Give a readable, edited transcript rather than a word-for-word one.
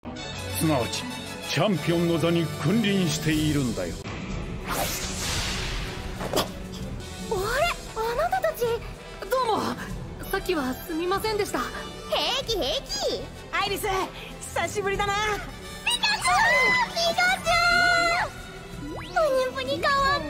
すなわちチャンピオンの座に君臨しているんだよ。 あれ、あなたたち。 どうも、さっきはすみませんでした。 平気平気。 アイリス、久しぶりだな。 ピカチュウ、ピカチュウ。プニプニ変わっ